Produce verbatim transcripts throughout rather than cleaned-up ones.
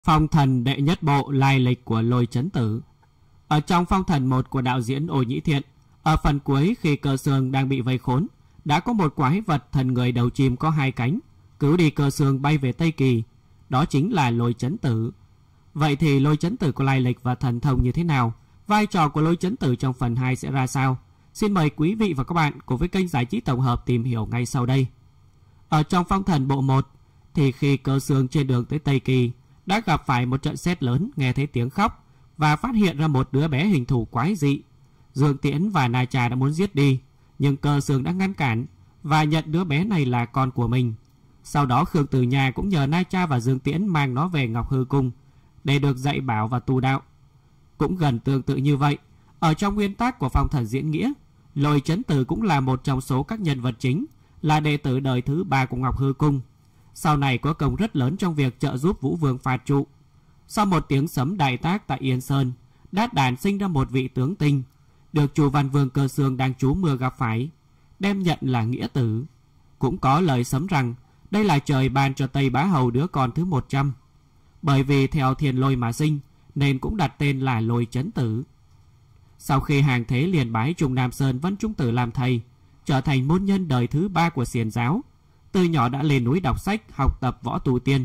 Phong thần đệ nhất bộ lai lịch của Lôi Chấn Tử. Ở trong Phong thần một của đạo diễn Ô Nhĩ Thiện, ở phần cuối khi Cơ Xương đang bị vây khốn, đã có một quái vật thần người đầu chim có hai cánh cứu đi Cơ Xương bay về Tây Kỳ. Đó chính là Lôi Chấn Tử. Vậy thì Lôi Chấn Tử có lai lịch và thần thông như thế nào? Vai trò của Lôi Chấn Tử trong phần hai sẽ ra sao? Xin mời quý vị và các bạn cùng với kênh Giải trí Tổng hợp tìm hiểu ngay sau đây. Ở trong Phong thần bộ một thì khi Cơ Xương trên đường tới Tây Kỳ đã gặp phải một trận sét lớn, nghe thấy tiếng khóc và phát hiện ra một đứa bé hình thù quái dị. Dương Tiễn và Na Cha đã muốn giết đi, nhưng Cơ Xương đã ngăn cản và nhận đứa bé này là con của mình. Sau đó Khương Tử Nha cũng nhờ Na Cha và Dương Tiễn mang nó về Ngọc Hư Cung để được dạy bảo và tu đạo. Cũng gần tương tự như vậy, ở trong nguyên tắc của Phong thần diễn nghĩa, Lôi Chấn Tử cũng là một trong số các nhân vật chính, là đệ tử đời thứ ba của Ngọc Hư Cung. Sau này có công rất lớn trong việc trợ giúp Vũ Vương phạt trụ. Sau một tiếng sấm đại tác tại Yên Sơn, đã đản sinh ra một vị tướng tinh, được Chu Văn Vương Cơ Xương đang trú mưa gặp phải, đem nhận là nghĩa tử. Cũng có lời sấm rằng đây là trời ban cho Tây Bá Hầu đứa con thứ một trăm. Bởi vì theo thiên lôi mà sinh, nên cũng đặt tên là Lôi Chấn Tử. Sau khi hàng thế liền bái Trung Nam Sơn Vân Trung Tử làm thầy, trở thành môn nhân đời thứ ba của Xiển giáo. Từ nhỏ đã lên núi đọc sách, học tập võ tu tiên.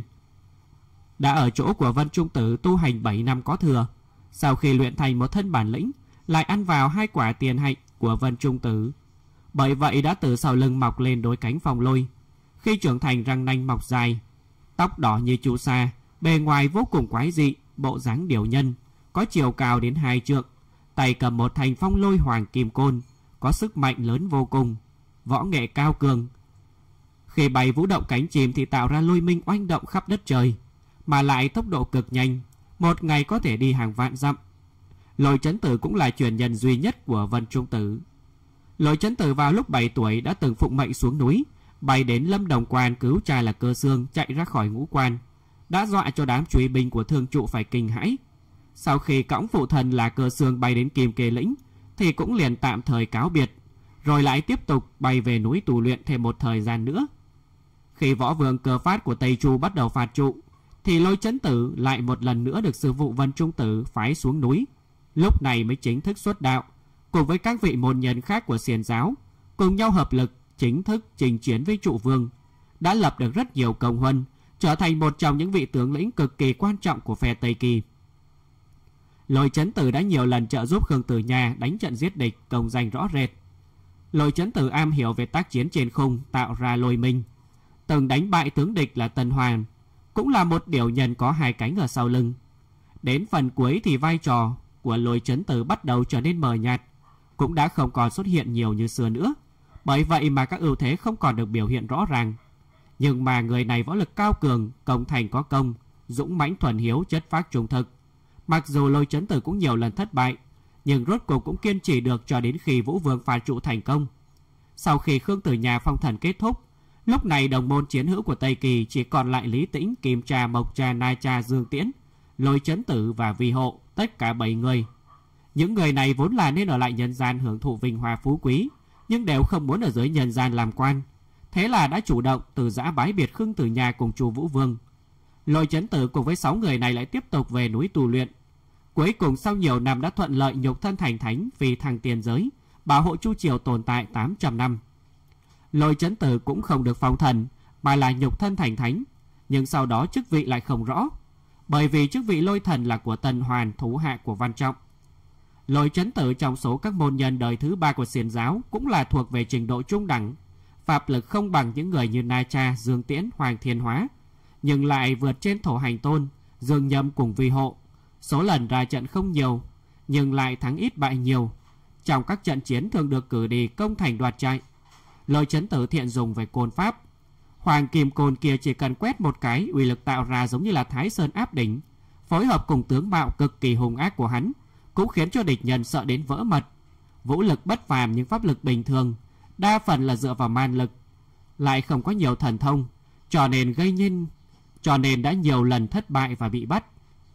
Đã ở chỗ của Vân Trung Tử tu hành bảy năm có thừa. Sau khi luyện thành một thân bản lĩnh, lại ăn vào hai quả tiền hạnh của Vân Trung Tử. Bởi vậy đã từ sau lưng mọc lên đôi cánh phong lôi. Khi trưởng thành răng nanh mọc dài, tóc đỏ như chu sa, bề ngoài vô cùng quái dị, bộ dáng điểu nhân, có chiều cao đến hai trượng, tay cầm một thanh phong lôi hoàng kim côn, có sức mạnh lớn vô cùng, võ nghệ cao cường. Khi bay vũ động cánh chim thì tạo ra lôi minh oanh động khắp đất trời, mà lại tốc độ cực nhanh, một ngày có thể đi hàng vạn dặm. Lôi Chấn Tử cũng là truyền nhân duy nhất của Vân Trung Tử. Lôi Chấn Tử vào lúc bảy tuổi đã từng phụng mệnh xuống núi, bay đến Lâm Đồng Quan cứu cha là Cơ Xương chạy ra khỏi ngũ quan, đã dọa cho đám truy binh của Thương Trụ phải kinh hãi. Sau khi cõng phụ thần là Cơ Xương bay đến Kim Kê Lĩnh thì cũng liền tạm thời cáo biệt, rồi lại tiếp tục bay về núi tu luyện thêm một thời gian nữa. Khi võ vương Cơ Phát của Tây Chu bắt đầu phạt trụ, thì Lôi Chấn Tử lại một lần nữa được sư phụ Vân Trung Tử phái xuống núi. Lúc này mới chính thức xuất đạo, cùng với các vị môn nhân khác của Xiển giáo, cùng nhau hợp lực chính thức chinh chiến với Trụ Vương, đã lập được rất nhiều công huân, trở thành một trong những vị tướng lĩnh cực kỳ quan trọng của phe Tây Kỳ. Lôi Chấn Tử đã nhiều lần trợ giúp Khương Tử Nha đánh trận giết địch, công danh rõ rệt. Lôi Chấn Tử am hiểu về tác chiến trên không, tạo ra lôi minh, từng đánh bại tướng địch là Tân Hoàn, cũng là một điểu nhân có hai cánh ở sau lưng. Đến phần cuối thì vai trò của Lôi Chấn Tử bắt đầu trở nên mờ nhạt, cũng đã không còn xuất hiện nhiều như xưa nữa. Bởi vậy mà các ưu thế không còn được biểu hiện rõ ràng. Nhưng mà người này võ lực cao cường, công thành có công, dũng mãnh thuần hiếu, chất phác trung thực. Mặc dù Lôi Chấn Tử cũng nhiều lần thất bại, nhưng rốt cuộc cũng kiên trì được cho đến khi Vũ Vương phạt trụ thành công. Sau khi Khương Tử Nha phong thần kết thúc, lúc này đồng môn chiến hữu của Tây Kỳ chỉ còn lại Lý Tĩnh, Kim Cha, Mộc Cha, Na Cha, Dương Tiễn, Lôi Chấn Tử và Vi Hộ, tất cả bảy người. Những người này vốn là nên ở lại nhân gian hưởng thụ vinh hoa phú quý, nhưng đều không muốn ở dưới nhân gian làm quan. Thế là đã chủ động từ giã bái biệt Khương Tử Nha cùng Chu Vũ Vương. Lôi Chấn Tử cùng với sáu người này lại tiếp tục về núi tu luyện. Cuối cùng sau nhiều năm đã thuận lợi nhục thân thành thánh, vì thăng tiên giới, bảo hộ Chu triều tồn tại tám trăm năm. Lôi Chấn Tử cũng không được phong thần, mà là nhục thân thành thánh, nhưng sau đó chức vị lại không rõ, bởi vì chức vị lôi thần là của Tân Hoàn, thủ hạ của Văn Trọng. Lôi Chấn Tử trong số các môn nhân đời thứ ba của Xiển giáo cũng là thuộc về trình độ trung đẳng, pháp lực không bằng những người như Na Cha, Dương Tiễn, Hoàng Thiên Hóa, nhưng lại vượt trên Thổ Hành Tôn, Dương Nhâm cùng Vi Hộ. Số lần ra trận không nhiều, nhưng lại thắng ít bại nhiều. Trong các trận chiến thường được cử đi công thành đoạt trại. Lôi Chấn Tử thiện dùng về côn pháp. Hoàng kim côn kia chỉ cần quét một cái, uy lực tạo ra giống như là Thái Sơn áp đỉnh, phối hợp cùng tướng mạo cực kỳ hung ác của hắn, cũng khiến cho địch nhân sợ đến vỡ mật. Vũ lực bất phàm nhưng pháp lực bình thường, đa phần là dựa vào man lực, lại không có nhiều thần thông, cho nên gây nên cho nên đã nhiều lần thất bại và bị bắt.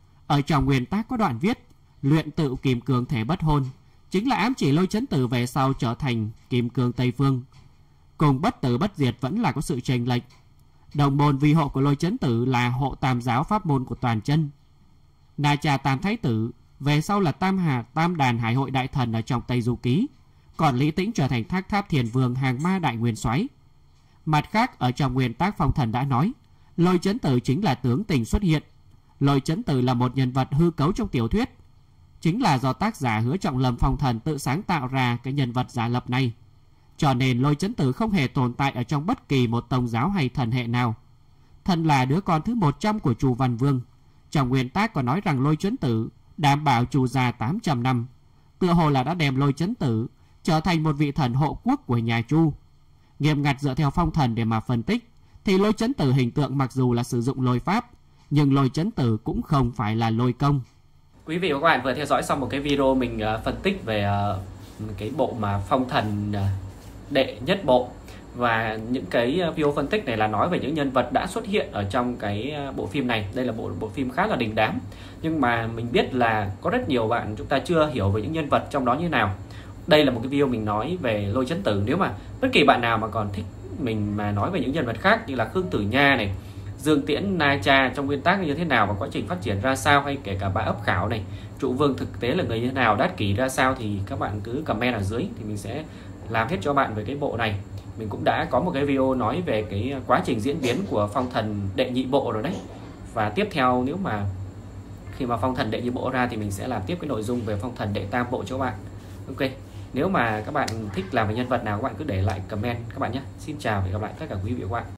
Ở trong nguyên tác có đoạn viết luyện tự kim cương thể bất hôn, chính là ám chỉ Lôi Chấn Tử về sau trở thành kim cương Tây Phương. Cùng bất tử bất diệt vẫn là có sự chênh lệch. Đồng môn vi hộ của Lôi Chấn Tử là hộ tam giáo pháp môn của toàn chân. Na Cha Tam Thái Tử về sau là Tam Hà Tam Đàn Hải Hội Đại Thần ở trong Tây Du Ký, còn Lý Tĩnh trở thành Thác Tháp Thiền Vương hàng ma đại nguyên soái. Mặt khác, ở trong nguyên tác Phong Thần đã nói, Lôi Chấn Tử chính là tướng tình xuất hiện. Lôi Chấn Tử là một nhân vật hư cấu trong tiểu thuyết, chính là do tác giả Hứa Trọng Lâm Phong Thần tự sáng tạo ra cái nhân vật giả lập này. Cho nên Lôi Chấn Tử không hề tồn tại ở trong bất kỳ một tông giáo hay thần hệ nào. Thần là đứa con thứ một trăm của Chu Văn Vương. Trong nguyên tác có nói rằng Lôi Chấn Tử đảm bảo Chu gia tám trăm năm, tựa hồ là đã đem Lôi Chấn Tử trở thành một vị thần hộ quốc của nhà Chu. Nghiêm ngặt dựa theo Phong Thần để mà phân tích, thì Lôi Chấn Tử hình tượng mặc dù là sử dụng lôi pháp, nhưng Lôi Chấn Tử cũng không phải là lôi công. Quý vị và các bạn vừa theo dõi xong một cái video mình uh, phân tích về uh, cái bộ mà Phong Thần uh, đệ nhất bộ. Và những cái video phân tích này là nói về những nhân vật đã xuất hiện ở trong cái bộ phim này. Đây là bộ bộ phim khá là đình đám, nhưng mà mình biết là có rất nhiều bạn chúng ta chưa hiểu về những nhân vật trong đó như nào. Đây là một cái video mình nói về Lôi Chấn Tử. Nếu mà bất kỳ bạn nào mà còn thích mình mà nói về những nhân vật khác như là Khương Tử Nha này, Dương Tiễn, Na Cha trong nguyên tác như thế nào và quá trình phát triển ra sao, hay kể cả Bá Ấp Khảo này, Trụ Vương thực tế là người như thế nào, Đát Kỷ ra sao, thì các bạn cứ comment ở dưới thì mình sẽ làm hết cho bạn về cái bộ này. Mình cũng đã có một cái video nói về cái quá trình diễn biến của Phong Thần đệ nhị bộ rồi đấy. Và tiếp theo nếu mà khi mà Phong Thần đệ nhị bộ ra thì mình sẽ làm tiếp cái nội dung về Phong Thần đệ tam bộ cho các bạn. Ok, nếu mà các bạn thích làm về nhân vật nào các bạn cứ để lại comment các bạn nhé. Xin chào và hẹn gặp lại tất cả quý vị và các bạn.